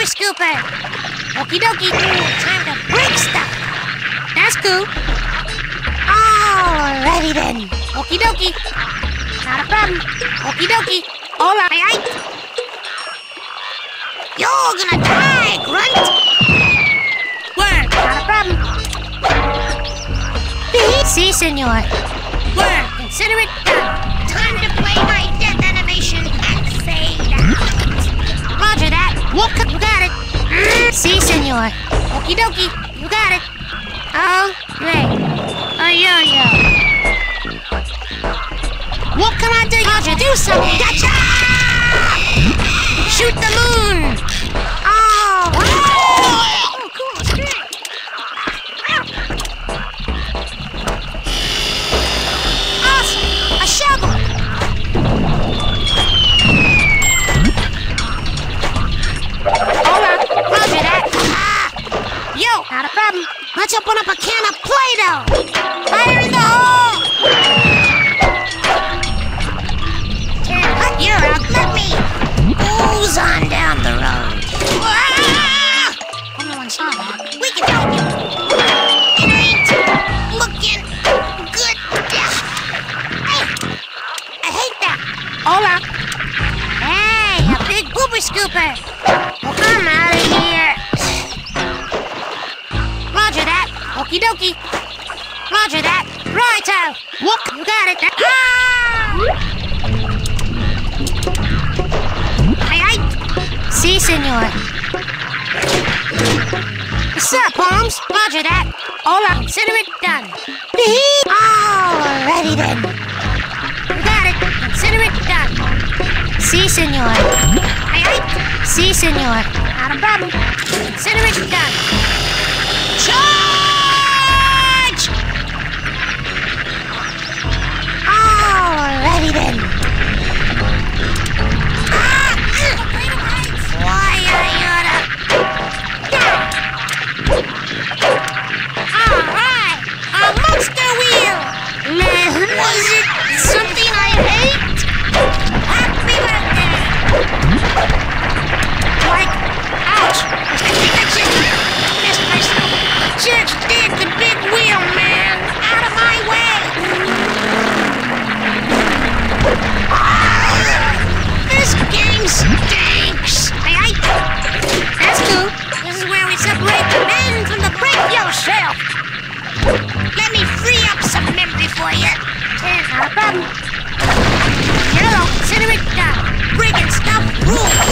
scooper. Okie dokie. Time to break stuff. That's cool. Alrighty then. Okie dokie. Not a problem. Okie dokie. Alright. You're gonna die, Grunt. Work. Not a problem. Si, senor. Work. Consider it done. Time to play my death animation and fade out. Roger that. You got it. Si, senor. Okie dokie. You got it. Oh, great. Oh, yo-yo. What can I do? Roger, do something. Gotcha! Shoot the moon. Oh, cool. Great. Awesome. A shovel. Hold on. Roger that. Yo, not a problem. Let's open up a can of Play-Doh. Fire in the hole. You're out. Let me ooze on down the road. Everyone saw that. We can help you. It ain't looking good. I hate that. Hola. Hey, a big boober scooper. Well, I'm out of here. Roger that. Okie dokie. Roger that. Righto. Look, you got it. Si, senor. What's up, Holmes? Roger that. Hola. Consider it done. Alrighty then. You got it. Consider it done. Si, senor. Si, senor. Not a problem. Consider it done. Charge! Alrighty then. Alright! A monster wheel! Was it something I hate? Happy birthday! Like, ouch! I think I just missed myself. Just dig the big wheel, man! Out of my way! This game stinks! That's cool. This is where we separate the men from the break yourself. Let me free up some memory for you. Not a problem. Hello, consider it done. Breaking stuff rules.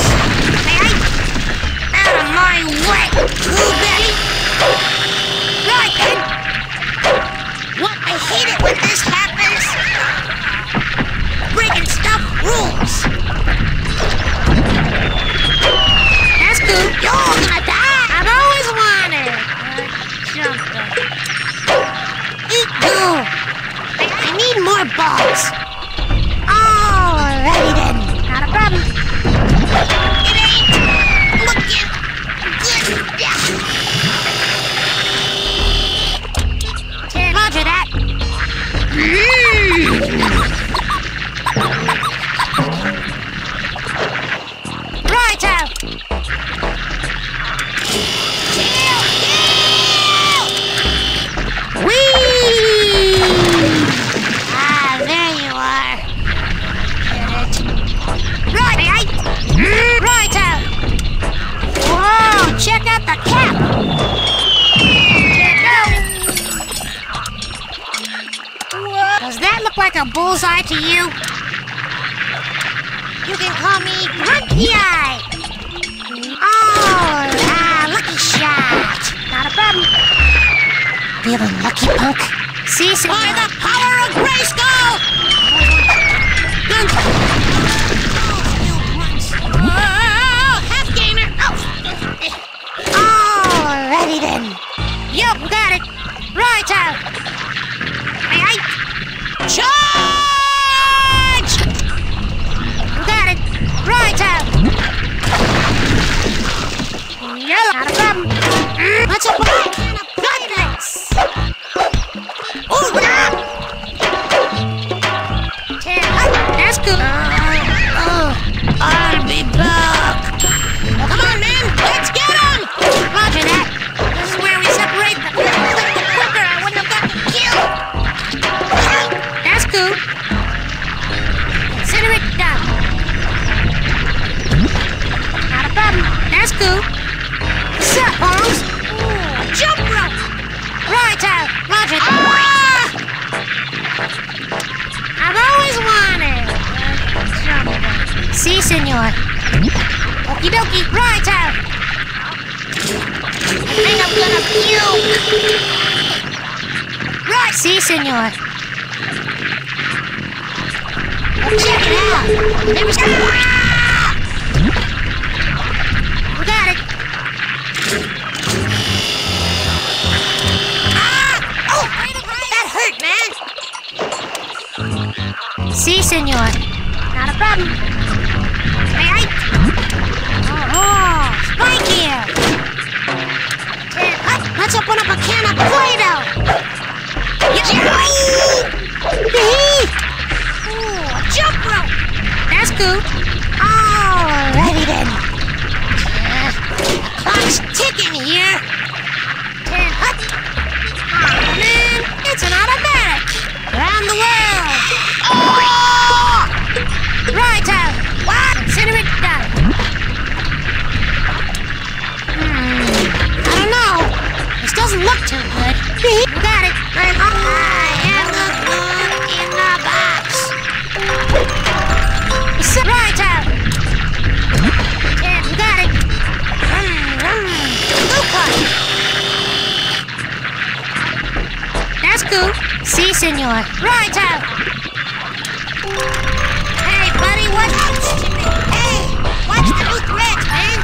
Out of my way, cool belly. Right then. What? I hate it when this happens. Breaking stuff rules. That's cool. You're gonna die. I've always wanted jumper. Eat goo. I need more balls. Alrighty then. Not a problem. It ain't looking good. Roger that. Righto. Whee! There you are. Get it? Right. Righto. Whoa, check out the cap. There it goes. Does that look like a bullseye to you? You can call me Grunty Eye. Lucky shot. Not a problem. Feeling lucky, punk? See, by the power of Grayskull! Half gainer! Alrighty then. Yup, got it. Right out. Charge! You got it. Right out. Yellow. Not a problem. Let's open a can of Pyrex. Ooh, that's good. I'll be back. Come on, man. Let's go. Consider it done. Not a problem. That's cool. What's up, Holmes? Ooh, a jump rope. Righto. Roger that. I've always wanted a jump rope. Si, senor. Okie dokie. Righto. I think I'm gonna puke. Right. Si, senor. Check it out! There was... We got it! Oh! That hurt, man! Si, senor. Not a problem. Hey, oh, Spike here! Let's open up a can of Play-Doh! Jump rope! That's cool. Alrighty then. Clock's ticking here. 10 hut. Oh man, it's an automatic. Around the world. Oh! Righto. What? Consider it done. I don't know. This doesn't look too good. Got it. I am the book in the box. Right out! Yeah, you got it! That's cool. Si, senor. Right out! Hey, buddy, watch the... Hey! Watch the new threads, man!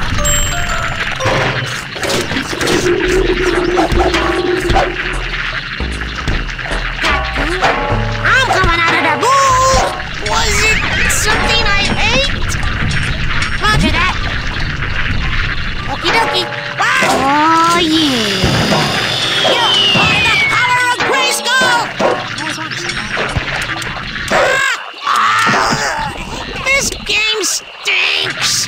I'm coming out of the booth! Was it something I ate? Roger that. Okie dokie. What? Oh, yeah. Yo, by the power of Grayskull! This game stinks.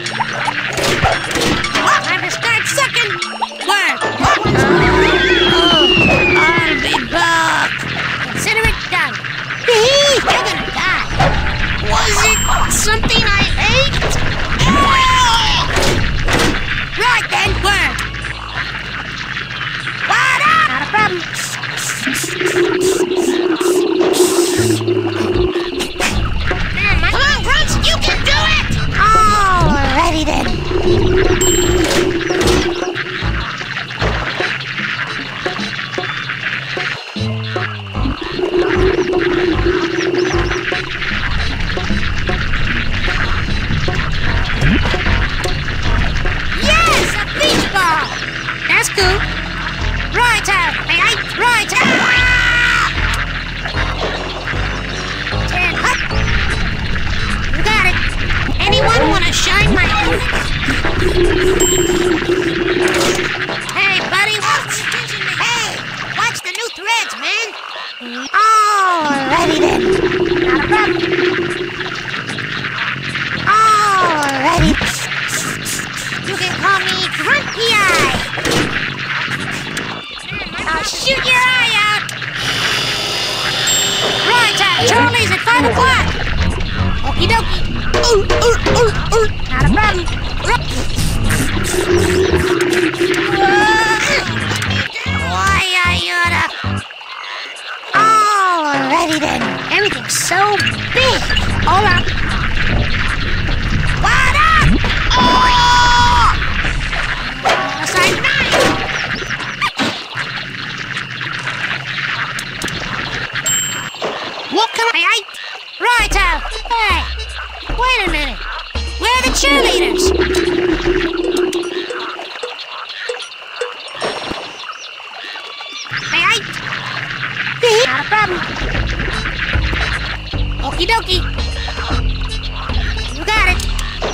Time to start sucking. Where? I'll be back. Consider it done. You're gonna die. Was it something I ate? Right then, word. What up? Not a problem. Come on, Grunts, you can do it! Alrighty then. Yes, a beach ball! That's cool. Right out, right out! 10 hut. You got it. Anyone want to shine my helmet? Hey, buddy, hey, watch the new threads, man. Alrighty then. Not a problem. Alrighty. You can call me Grunty Eye. I'll shoot your eye out. Right out. Charlie's at 5 o'clock. Okie dokie. Not a problem. Why, I oughta... Alrighty then. Everything's so big. Hold on. What up? Oh! Side 9. What can I... Right out. Hey, wait a minute. Where are the cheerleaders? Not a problem. Okie dokie. You got it.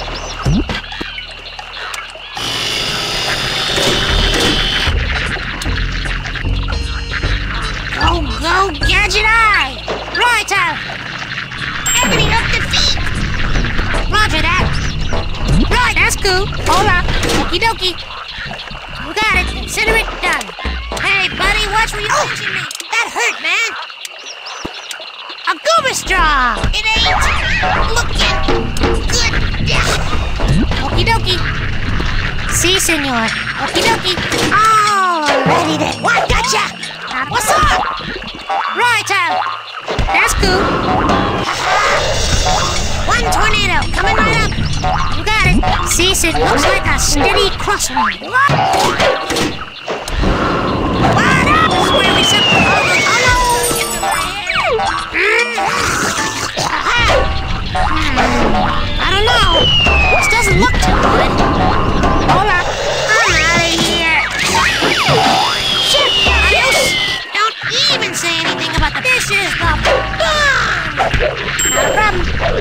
Go, go, Gadget Eye! Right out! Ebony up the feet! Roger that! Right, that's cool. Hold on. Okie dokie. You got it. Consider it done. Hey, buddy, watch where you're pinching me. That hurt, man. A Gooba straw! It ain't! dokie. Si, senor. Okie dokie. Alrighty then. What? Gotcha! What's up? Righto. That's cool. One tornado coming right up. You got it. Si, it looks like a steady crosswind. What up? This is where we set the I don't know. This doesn't look too good. Hold up. I'm out of here. Shit, adios. Don't even say anything about the... This is the bomb. Not a problem.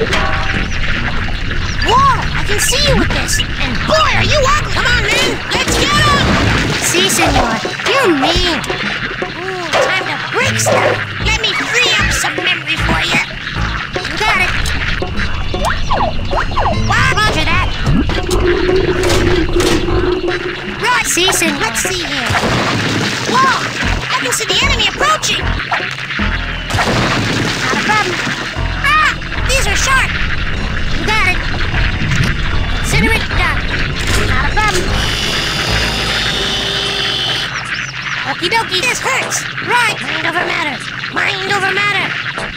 Whoa, I can see you with this. And boy, are you ugly. Come on, man. Let's get on. Si, senor. You're mean. Ooh, time to break stuff. Let me free up some memory for you. You got it. What? Roger that. Right, Season. Let's see here. Whoa! I can see the enemy approaching. Not a problem. Ah! These are sharp. You got it. Consider it done. Not a problem. Okie dokie. This hurts. Right. Mind over matter. Mind over matter.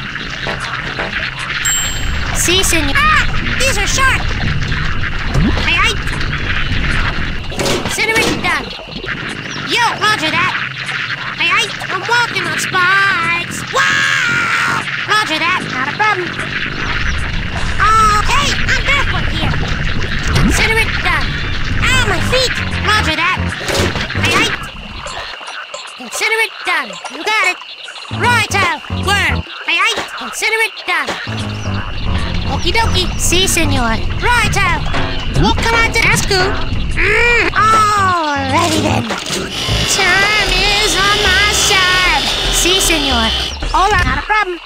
Si, senor. Ah! These are sharp. Aye. Consider it done. Yo, roger that. Aye. I'm walking on spikes. Wow! Roger that. Not a problem. Okay, I'm barefoot here. Consider it done. Ow, my feet. Roger that. Aye. Consider it done. You got it. Righto. Word. Aye. Consider it done. Okie dokie. Si, senor. Righto. What can I do? That's cool. Alrighty then. Time is on my side. Si, senor. Hola. Not a problem.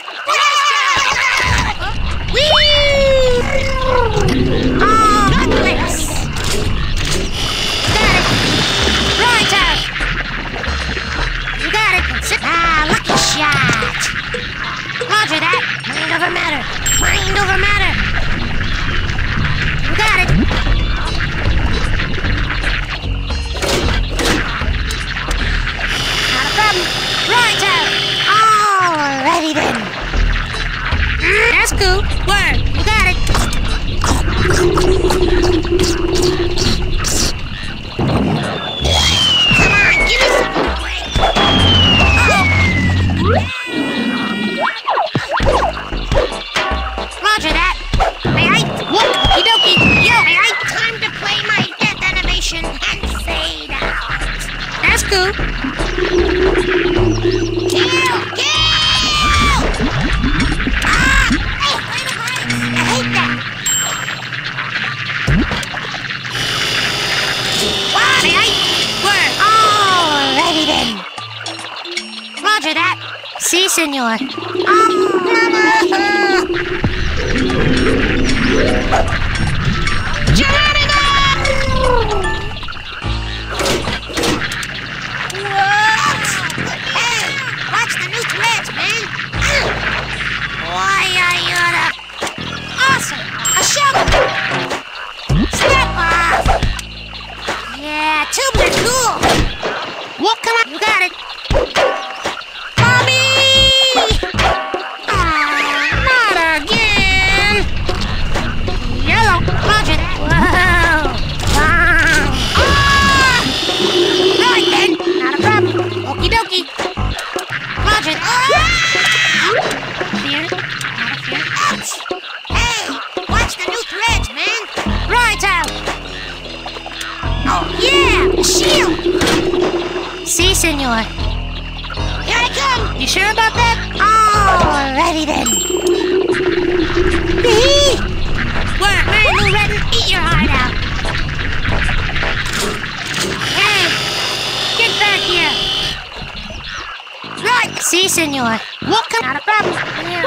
Whee! Oh, goodness. Got it. Righto. You got it. Lucky shot. Roger that. Mind over matter. Mind over matter. You got it. Not a problem. Righto. Alrighty then. That's cool. Word. You got it. Come on, give me something to play. Roger that. Aye. Okie dokie. Yo, aye. Time to play my death animation and fade out. That's cool. Kill! Kill! Ah! Hey, wait a minute. I hate that. What? Aye. Word. Alrighty then. Roger that. Si, senor. Geronimo! What? Hey, watch the new threads, man. Boy, I oughta... Awesome! A shovel! Step off! Yeah, tubes are cool. What can I... You got it. Mommy! Not again! Yellow! Roger that! Whoa! Ah! Right then! Not a problem. Okie dokie. Roger that. Fear? Not a fear. Ouch! Hey! Watch the new threads, man! Righto! Oh, yeah! The shield! Si, senor. Here I come! You sure about that? Alrighty then. We're new red. Eat your heart out. Hey! Get back here! Right! Si, senor. What can... Not a problem. Here,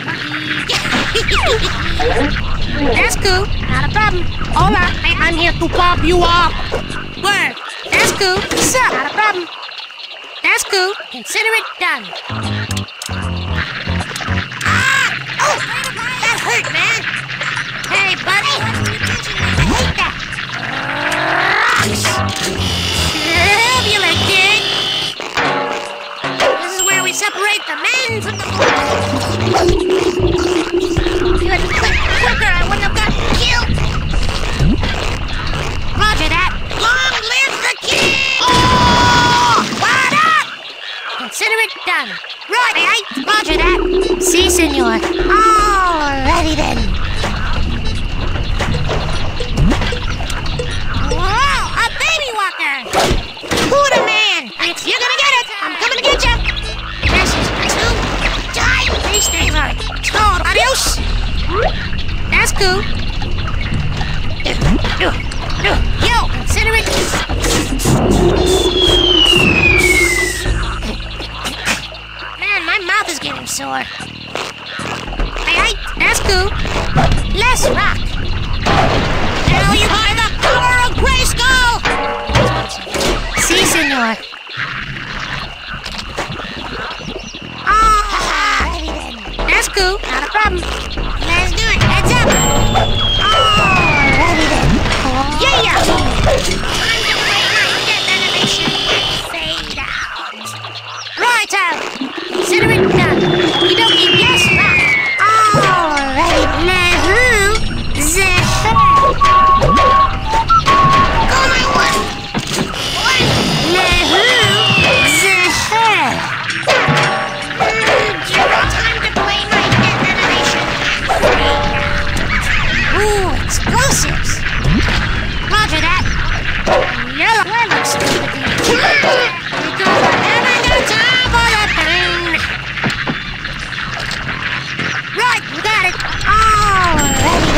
buggy. That's cool. Not a problem. Hola. I'm here to pop you off. Word. That's cool. Sup? Not a problem. That's cool. Consider it done. Ah! Oh! That hurt, man. Hey, buddy. I hate that. That's cool. Yo, consider it. Man, my mouth is getting sore. Hey, that's cool. Let's rock. Tell you by the power of Grayskull. Si, senor. That's cool, not a problem. Let's do it, heads up. Alrighty then. Yeah! Time to play my death animation and fade out. Righto. Consider it done. Okie dokie, yes, rock. Alrighty, now who the hell? Go my way. Now who the hell? Time to play my death animation and fade out. Ooh, explosives. Roger that. Yellow, that looks stupid. Because I haven't got time for the pain. Right, you got it. Alrighty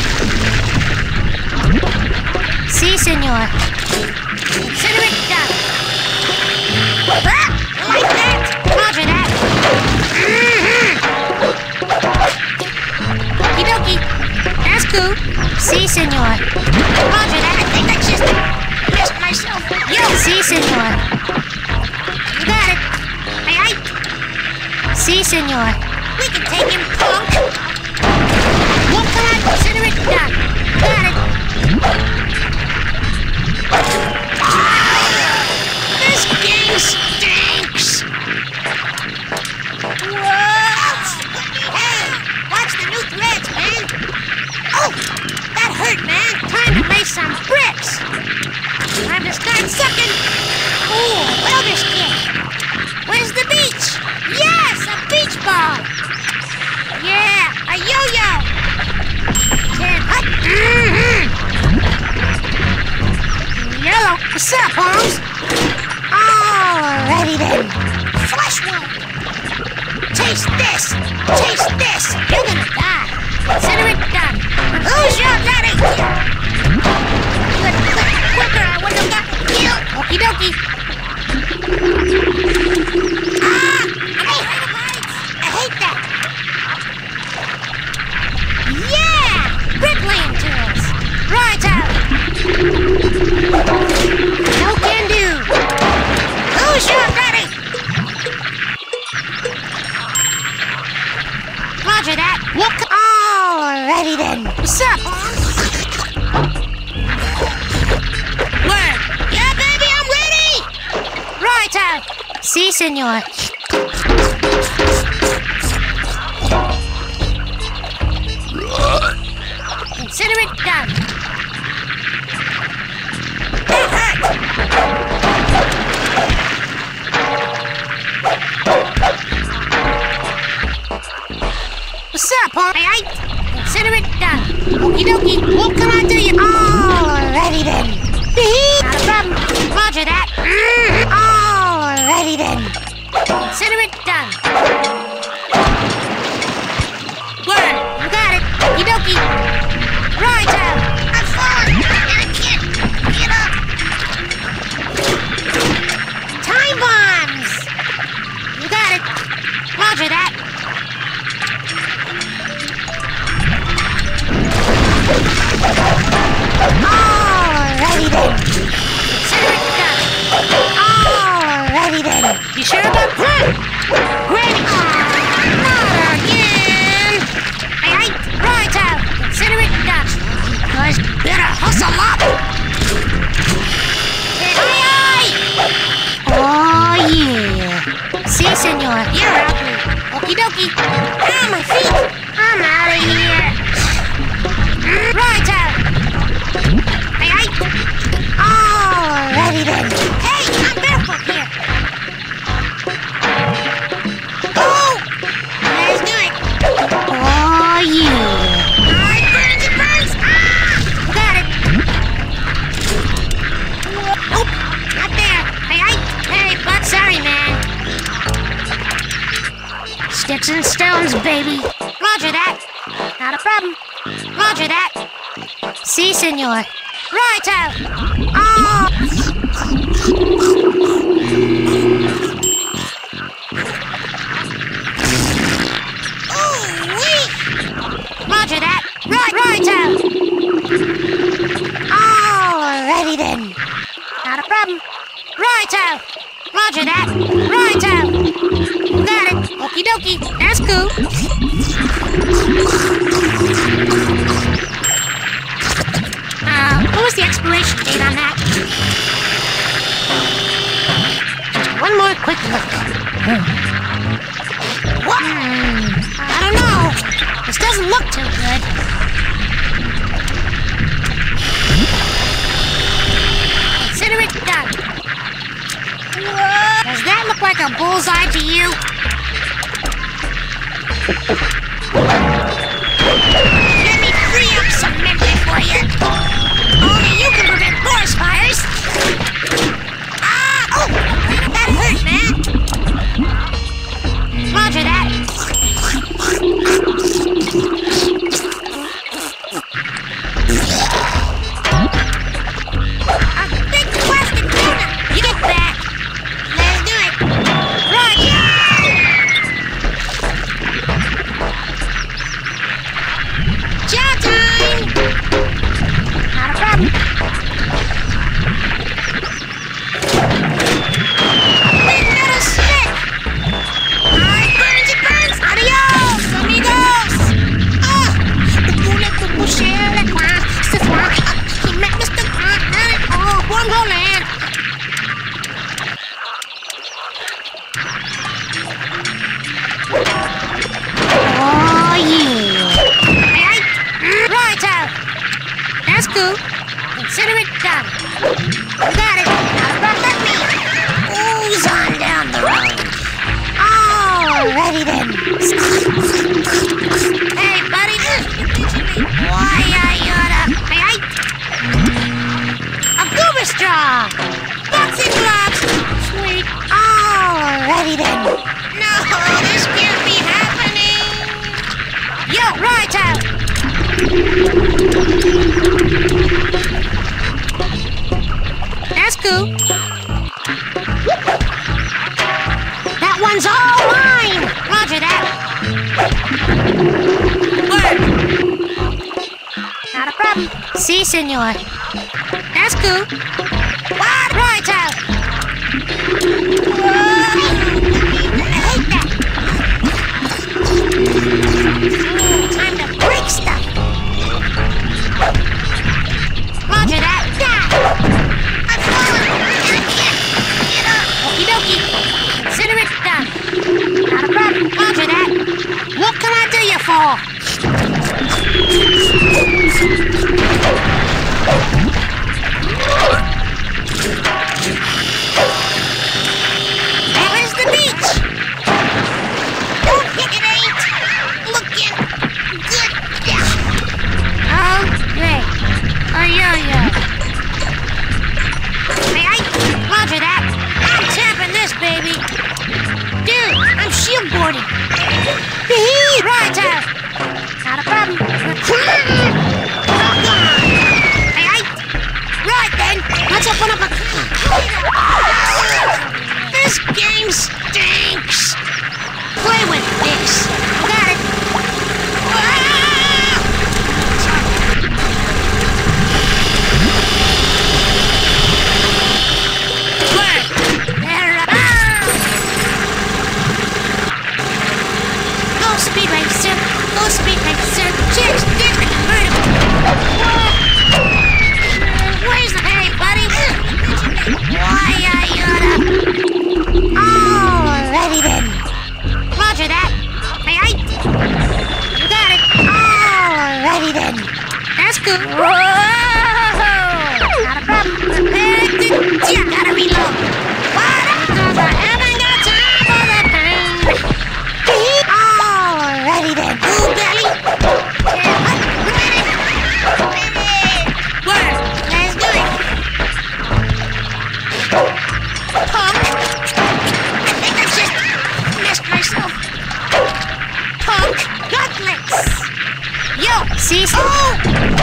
then. Si, senor. Consider it done. Ah, like that. Roger that. Okie dokie. That's cool. Si, senor. Roger that. I think I just messed myself. Yo, si, senor. You got it. Hey, Si, senor. We can take him, punk. What can I consider it done? Got it. This game stinks. Whoa! Hey, watch the new threads, man. Oh, that hurt, man. Time to lay some bricks. Time to start sucking. Ooh, welder's kit. Where's the beach? Yes, a beach ball. Yeah, a yo-yo. What? Yellow, what's up, Holmes? Alrighty then. Flush one. Taste this! Taste this! You're gonna die! Consider it done! Who's your daddy? Quicker, I wouldn't have gotten killed! Okie dokie! Ah! I hate that! Yeah! Bricklaying tools! Right out! No can do! Who's your daddy? Roger that. What? Alrighty then. What's up, Holmes? Word. Yeah, baby, I'm ready. Right out. Si, senor. Consider it done. That hurt. What's up, Holmes? Consider it done. Okie dokie. What can I do you? Alrighty then. Not a problem. Roger that. Alrighty then. Consider it done. Word. You got it. Okie dokie. Right out. I'm falling. And I can't get up. Time bombs. You got it. Roger that. Alrighty then. Consider it done. Alrighty then. You sure about that? Great. Not again. Hey, right out. Consider it done. You guys better hustle up. Hey, oh yeah. Si, senor. You're out. Okie dokie. Ah, my feet. I'm out of here. Right out. Hey, alrighty then. Hey, I'm barefoot here. Oh, let's do it. Oh yeah. It burns, it burns. Ah, got it. Oh, not there. Hey, but sorry, man. Sticks and stones, baby. Roger that. Not a problem. Roger that. Si, senor. Righto. Oh. Ooh-wee. Roger that. Righto. Alrighty then. Not a problem. Righto. Roger that. Righto. Got it. Okie dokie. That's cool. What was the expiration date on that? One more quick look. What? I don't know. This doesn't look too good. Consider it done. Does that look like a bullseye to you? Let me free up some memory for you. Only you can prevent forest fires. Ah! Oh! That hurt, man. Roger that. A big plastic tuna. You get back. Let's do it. Roger! Chow time! Not a problem. Big metal stick! It burns! Adios, amigos! Voulez-vous boucher le coin ce soir? He met Mr. Grant. Oh, Wormhole Land! Oh, yeah! Righto! That's cool. Consider it done. Got it. Now let me ooze on down the road. Alrighty then. Hey, buddy. Why, I oughta... A goober straw. Boxing gloves. Sweet. Alrighty then. No, this can't be happening. Yo, righto. That's cool. That one's all mine. Roger that. Work. Not a problem. Si, senor. That's cool. What? Righto. I hate that. Time to break stuff. Roger that. I've fallen and I can't get up. Okie dokie. Consider it done. Not a problem. Roger that. What can I do you for? There's the beach. It ain't looking good. Oh, great. Oh, yeah. May I? Roger that. I'm tapping this, baby. Dude, I'm shieldboarding. Righto. Not a problem. May I? Right then. Let's open up a... This game stinks. Play with this. Got it. Go speed racer. Cheers, there's the convertible. Where's the hay, buddy? Why, I oughta... Alrighty then. Roger that. May I? You got it. Alrighty then. That's good. Whoa! Not a problem. Prepare to... Gotta reload. What? Because I haven't got time for the pain. Alrighty then. Ooh, belly. Work. Let's do it. Punk. I think I just missed myself. Punk. Gutlets. Yo, kill. See? Oh!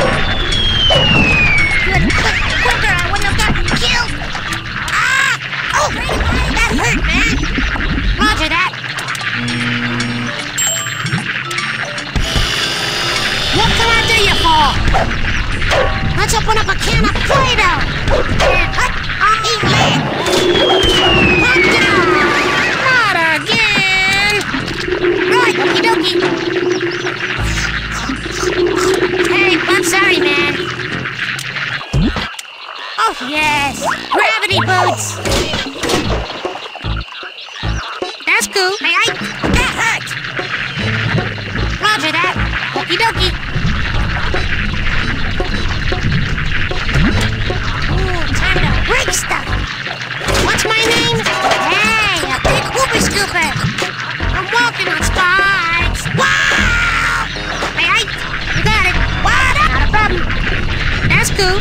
Quicker, I wouldn't have gotten killed. Ah! Oh! That hurt, man. Roger that. What can I do you for? Let's open up a can of Play-Doh. Eat lead. Pop down. Not again. Right, okie dokie. Hey, I'm sorry, man. Oh, yes. Gravity boots. That's cool. Hey, that hurt. Roger that. Okie dokie. Ooh, time to break stuff. What's my name? Hey, a big whoopee scooper. I'm walking on spikes. Wow! Hey, you got it. What? Not a problem. That's cool.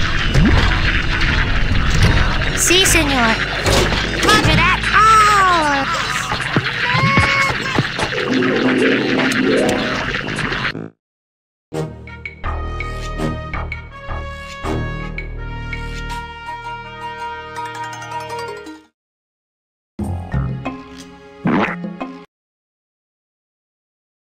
Si, senor. Roger that. Oh.